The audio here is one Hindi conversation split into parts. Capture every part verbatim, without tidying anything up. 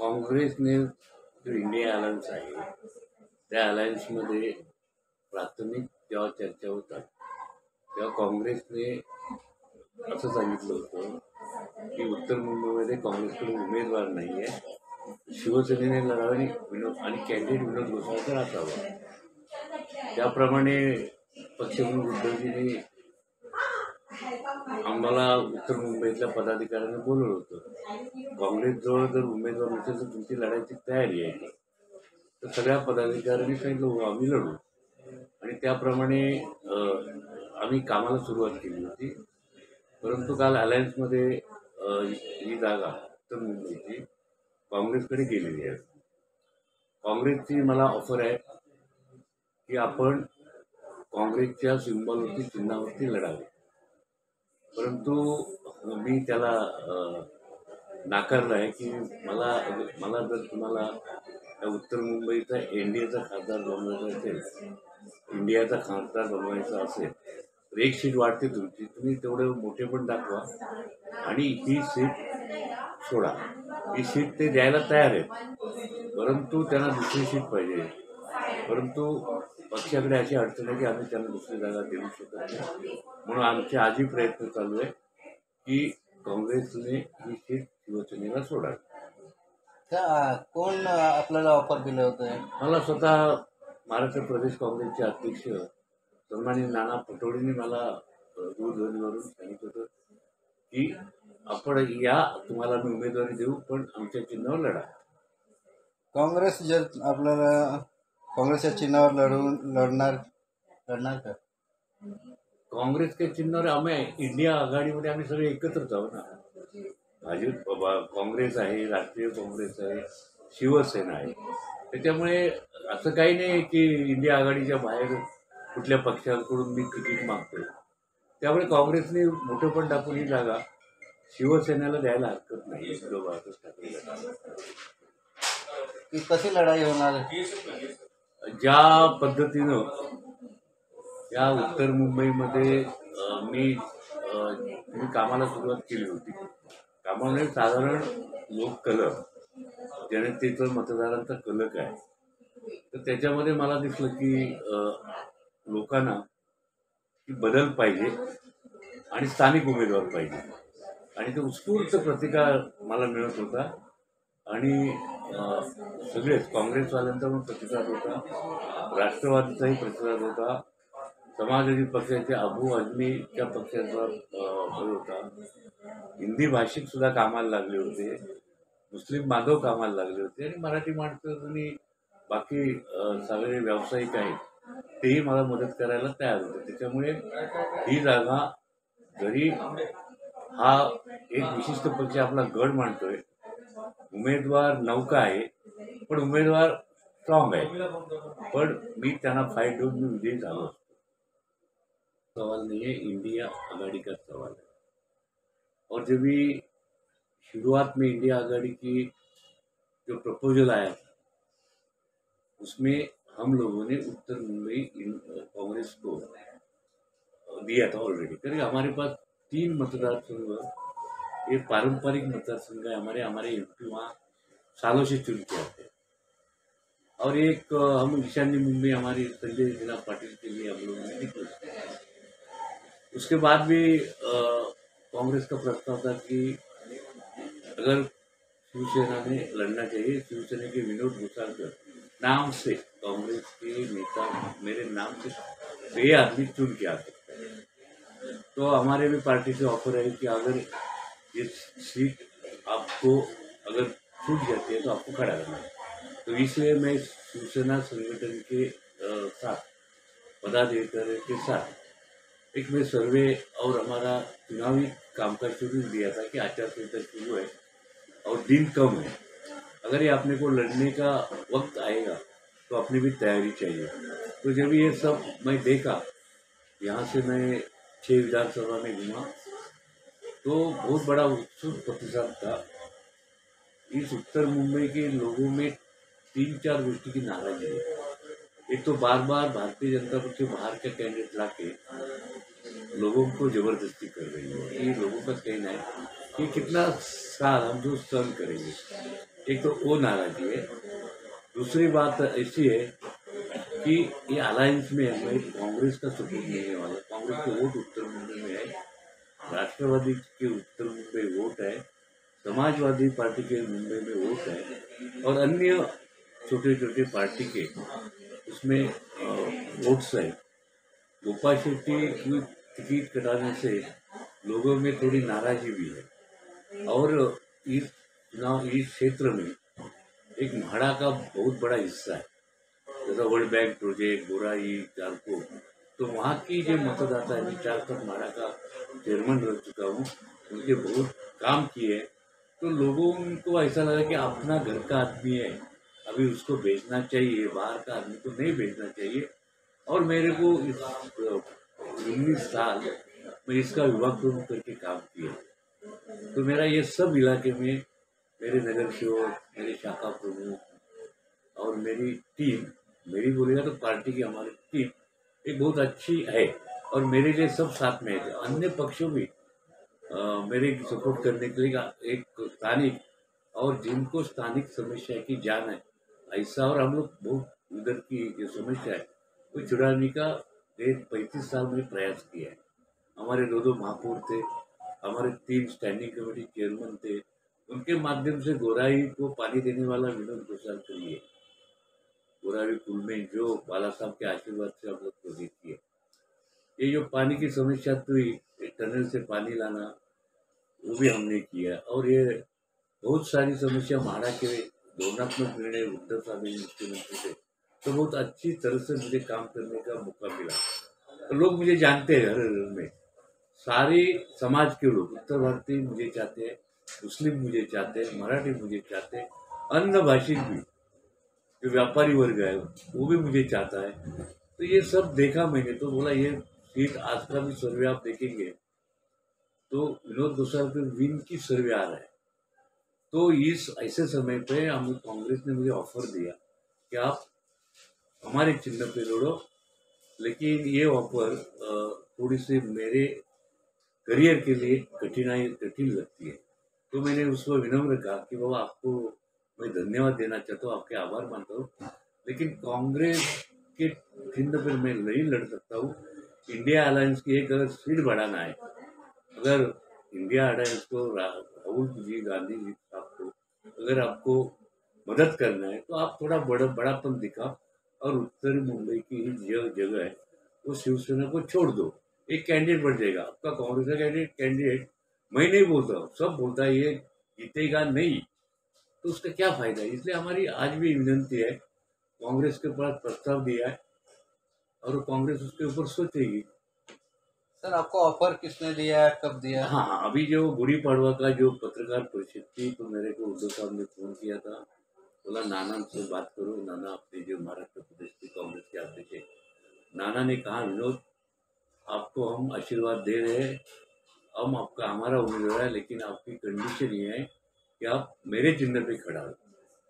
काँग्रेसने जो इंडिया अलायन्स आहे, त्या अलायन्समध्ये प्राथमिक जेव्हा चर्चा होतात, तेव्हा काँग्रेसने असं सांगितलं होतं की उत्तर मुंबईमध्ये काँग्रेसकडे उमेदवार नाही आहे, शिवसेनेने लढावे आणि विनोद आणि कॅन्डिडेट विनोद गोसाळकर असावा. त्याप्रमाणे पक्षप्रमुख उद्धवजींनी आम्हाला उत्तर मुंबईतल्या पदाधिकाऱ्यांना बोलवलं होतं. काँग्रेसजवळ जर उमेदवार नसेल तर तुमची लढायची तयारी आहे. तर सगळ्या पदाधिकाऱ्यांनी सांगितलं हो आम्ही लढू, आणि त्याप्रमाणे आम्ही कामाला सुरुवात केली होती. परंतु काल अलायन्समध्ये ही जागा उत्तर मुंबईची काँग्रेसकडे गेलेली आहे. काँग्रेसची मला ऑफर आहे की आपण काँग्रेसच्या सिंबलवरती चिन्हावरती लढावे, परंतु मी त्याला नाकारलं आहे की मला मला जर तुम्हाला उत्तर मुंबईचा एनडीएचा खासदार बनवायचा असेल, इंडियाचा खासदार बनवायचा असेल तर एक सीट वाढते तुमची, तुम्ही तेवढं मोठे पण दाखवा आणि ही सीट सोडा. ही सीट ते द्यायला तयार आहेत, परंतु त्यांना दुसरी सीट पाहिजे. परंतु पक्षाकडे अशी अडचण आहे की आम्ही त्यांना दुसरी जागा देऊ शकत नाही. म्हणून आमचे आजही प्रयत्न चालू आहे की काँग्रेसने ही सीट शिवसेनेला सोडावी. कोण आपल्याला ऑफर दिलं होतं? मला स्वतः महाराष्ट्र प्रदेश काँग्रेसचे अध्यक्ष सन्माननीय नाना पटोलेंनी मला दूरध्वनीवरून सांगितलं होतं की आपण या, तुम्हाला मी उमेदवारी देऊ, पण आमच्या चिन्हावर लढा. काँग्रेस जर आपल्याला काँग्रेसच्या चिन्हावर लढवून लढणार लढणार का? काँग्रेसच्या चिन्हावर आम्ही इंडिया आघाडीमध्ये आम्ही सगळे एकत्रच आहोत ना. भाजप, काँग्रेस आहे, राष्ट्रीय काँग्रेस आहे, शिवसेना आहे. त्याच्यामुळे असं काही नाही की इंडिया आघाडीच्या बाहेर कुठल्या पक्षाकडून मी तिकीट मागतोय. त्यामुळे काँग्रेसने मोठं पण दाखवून ही जागा शिवसेनेला द्यायला हरकत नाही. की कशी लढाई होणार? ज्या पद्धतीनं या उत्तर मुंबईमध्ये मी मी कामाला सुरुवात केली होती, कामामध्ये साधारण लोक कलक, जनतेचं मतदारांचा कलक आहे, तर त्याच्यामध्ये मला दिसलं की लोकांना की बदल पाहिजे आणि स्थानिक उमेदवार पाहिजे, आणि तो उत्स्फूर्त प्रतिकार मला मिळत होता. आणि सगळेच काँग्रेसवाल्यांचा पण प्रतिसाद होता, राष्ट्रवादीचाही प्रतिसाद होता, समाजवादी पक्षाचे अबू आझमीच्या पक्षाचा होता, हिंदी भाषिक सुद्धा कामाला लागले होते, मुस्लिम बांधव कामाला लागले होते, आणि मराठी माणसं आणि बाकी सगळे व्यावसायिक आहेत तेही मला मदत करायला तयार होते. त्याच्यामुळे ही जागा, जरी हा एक विशिष्ट पक्ष आपला गड मांडतोय, उमेदवार नौका आहे, पण उमेदवार स्ट्रॉंग आहे, पण मी त्यांना फाईट देऊन मी विजयी झालो. सवाल नहीं है, इंडिया आघाड़ी का सवाल है. और जब भी शुरुआत में इंडिया आघाड़ी की जो प्रपोजल आया था, उसमें हम लोगों ने उत्तर मुंबई कांग्रेस को दिया था ऑलरेडी. क्योंकि हमारे पास तीन मतदार संघ, ये पारंपरिक मतदार संघ है हमारे हमारे एमपी वहाँ सालों से चुन के आते हैं. और एक हम ईशान्य मुंबई हमारी संजय जिला पाटिल के लिए हम लोगों ने निकला. उसके बाद भी कांग्रेस का प्रस्ताव था कि अगर शिवसेना ने लड़ना चाहिए, शिवसेना के विनोद गोसाळकर नाम से कांग्रेस के नेता मेरे नाम से ये आदमी चुन के आ सकता है. तो हमारे भी पार्टी से ऑफर है कि अगर ये सीट आपको अगर छूट जाती है तो आपको खड़ा करना है. तो इसलिए मैं शिवसेना संगठन के साथ, पदाधिकारियों के साथ एक में सर्वे और हमारा चुनावी कामकाज शुरू दिया था कि आचार संहिता शुरू है और दिन कम है, अगर ये अपने को लड़ने का वक्त आएगा तो अपनी भी तैयारी चाहिए. तो जब ये सब मैं देखा, यहाँ से मैं छः विधानसभा में घूमा, तो बहुत बड़ा उत्सुक प्रतिसाद था. इस उत्तर मुंबई के लोगों में तीन चार गोष्ठी की नाराजगी है. एक तो बार बार भारतीय जनता पक्ष बाहर का कैंडिडेट लाके लोगों को जबरदस्ती कर रही है. ये लोगों का कहना है कि कितना साल हम जो सहन करेंगे. एक तो वो नाराजगी है। दूसरी बात ऐसी है कि ये अलायंस में हमें कांग्रेस का सपोर्ट मिलने वाला है। कांग्रेस के वोट उत्तर मुंबई में है, राष्ट्रवादी के उत्तर मुंबई वोट है, समाजवादी पार्टी के मुंबई में वोट है और अन्य छोटे छोटे पार्टी के उसमें वोट्स है। गोपाल शेट्टी की टिकट कटाने से लोगों में थोड़ी नाराजगी भी है और इस चुनाव इस क्षेत्र में एक म्हाड़ा का बहुत बड़ा हिस्सा है, जैसा वर्ल्ड बैंक प्रोजेक्ट गोराई चारको, तो वहाँ की जो मतदाता है, मैं चार तक म्हाड़ा का चेयरमैन रह चुका हूँ, उनके बहुत काम किए, तो लोगों को ऐसा लगा कि अपना घर का आदमी है, अभी उसको भेजना चाहिए, बाहर का आदमी को नहीं भेजना चाहिए। और मेरे को इस उन्नीस साल में इसका विभाग प्रमुख करके काम किया, तो मेरा ये सब इलाके में मेरे नगर सेवक, मेरे शाखा प्रमुख और मेरी टीम, मेरी बोलेगा तो पार्टी की हमारी टीम एक बहुत अच्छी है और मेरे लिए सब साथ में है। अन्य पक्षों भी अ, मेरे सपोर्ट करने के लिए एक स्थानिक और जिनको स्थानिक समस्या की जान है ऐसा, और हम लोग बहुत उधर की जो समस्या है वो छुड़ाने का डेढ़ पैंतीस साल में प्रयास किया है। हमारे दो दो महापौर थे, हमारे तीन स्टैंडिंग कमेटी चेयरमैन थे, उनके माध्यम से गोराई को पानी देने वाला विनोद गोसालकर ही है। गोराई पुल में जो बाला साहब के आशीर्वाद से हम लोग को देखी है, ये जो पानी की समस्या हुई, टनल से पानी लाना वो भी हमने किया और ये बहुत सारी समस्या म्हाड़ा के धोरणात्मक निर्णय उद्धव साहब मुख्यमंत्री थे, तो बहुत अच्छी तरह से मुझे काम करने का मौका मिला। तो लोग मुझे जानते हैं, हर घर में सारे समाज के लोग, उत्तर भारतीय मुझे चाहते हैं, मुस्लिम मुझे चाहते हैं, मराठी मुझे चाहते हैं, अन्य भाषिक भी जो व्यापारी वर्ग है वो भी मुझे चाहता है। तो ये सब देखा मैंने, तो बोला ये सीट आज का भी सर्वे आप देखेंगे तो विनोद गोसालकर विन की सर्वे आ रहा है। तो इस ऐसे समय पे हम कांग्रेस ने मुझे ऑफर दिया कि आप हमारे चिन्ह पे लड़ो, लेकिन ये ऑफर थोड़ी सी मेरे करियर के लिए कठिनाई कठिन लगती है। तो मैंने उसको विनम्र कहा कि बाबा आपको मैं धन्यवाद देना चाहता हूँ, आपके आभार मानता हूँ, लेकिन कांग्रेस के चिन्ह पर मैं नहीं लड़ सकता हूँ। इंडिया अलायंस की एक अगर सीट बढ़ाना है, अगर इंडिया अलायंस को राहुल जी गांधी जी आपको अगर आपको मदद करना है तो आप थोड़ा बड़ा बड़ापन दिखा और उत्तरी मुंबई की ही जो जगह है वो शिवसेना को छोड़ दो, एक कैंडिडेट बढ़ जाएगा आपका। कांग्रेस का कैंडिडेट कैंडिडेट मैं नहीं बोलता हूँ, सब बोलता है ये जीतेगा नहीं, तो उसका क्या फायदा है। इसलिए हमारी आज भी विनंती है, कांग्रेस के पास प्रस्ताव दिया है और कांग्रेस उसके ऊपर सोचेगी। सर आपको ऑफर किसने दिया है, कब दिया है? हाँ हाँ, अभी जो गुड़ी पड़वा का जो पत्रकार परिषद थी, तो मेरे को उद्धव साहब ने फोन किया था, बोला नाना से बात करो, नाना अपने जो महाराष्ट्र प्रदेश के कांग्रेस के अध्यक्ष थे, नाना ने कहा विनोद आपको हम आशीर्वाद दे रहे हैं, हम आपका हमारा उम्मीदवार है, लेकिन आपकी कंडीशन ये है कि आप मेरे चिन्ह पे खड़ा हो।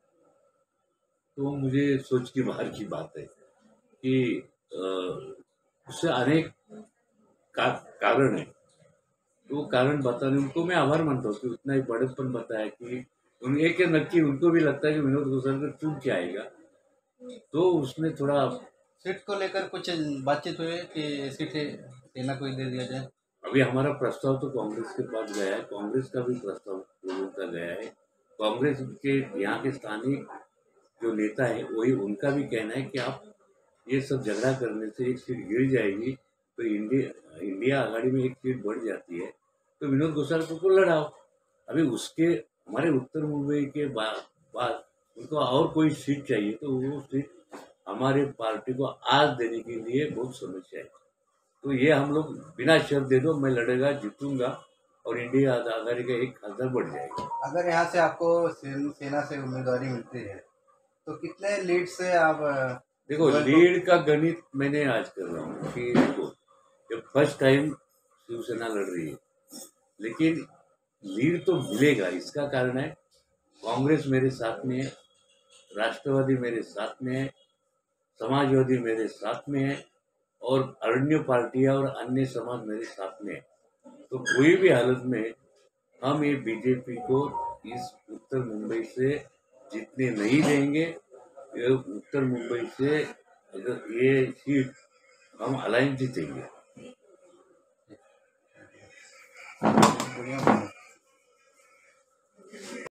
तो मुझे सोच की बाहर की बात है कि अ, उससे अनेक का, कारण है, तो वो कारण बताने उनको मैं आभार मानता हूँ कि उतना ही बड़प्पन बताया कि उन एक नक्की उनको भी लगता है कि विनोद गोसालकर चुन के आएगा, तो उसने थोड़ा। सीट को लेकर कुछ बातचीत हुई है कि सीट सेना को ही दे दिया जाए? अभी हमारा प्रस्ताव तो कांग्रेस के पास गया है, कांग्रेस का भी प्रस्ताव लोगों का गया है। कांग्रेस के यहाँ के स्थानीय जो नेता है वही उनका भी कहना है कि आप ये सब झगड़ा करने से एक सीट गिर जाएगी, तो इंडिया इंडिया आघाड़ी में एक सीट बढ़ जाती है, तो विनोद गोसालकर को लड़ाओ। अभी उसके हमारे उत्तर मुंबई के बाद बाद उनको और कोई सीट चाहिए, तो वो सीट हमारे पार्टी को आज देने के लिए बहुत समस्या है। तो ये हम लोग बिना शर्त दे दो, मैं लड़ेगा, जीतूंगा और इंडिया आघाड़ी का एक खासदार बढ़ जाएगा। अगर यहाँ से आपको सेन, सेना से उम्मीदवारी मिलती है तो कितने लीड से आप अ, देखो लीड का गणित मैंने आज कर रहा हूँ कि देखो जब फर्स्ट टाइम शिवसेना लड़ रही है, लेकिन लीड तो मिलेगा। इसका कारण है कांग्रेस मेरे साथ में है, राष्ट्रवादी मेरे साथ में है, समाजवादी मेरे साथ में है और अन्य पार्टियां और अन्य समाज मेरे साथ में है। तो कोई भी हालत में हम ये बीजेपी को इस उत्तर मुंबई से जितने नहीं देंगे ये उत्तर मुंबई से अगर ये सीट हम अलायंस ही चाहिए। बढ़िया।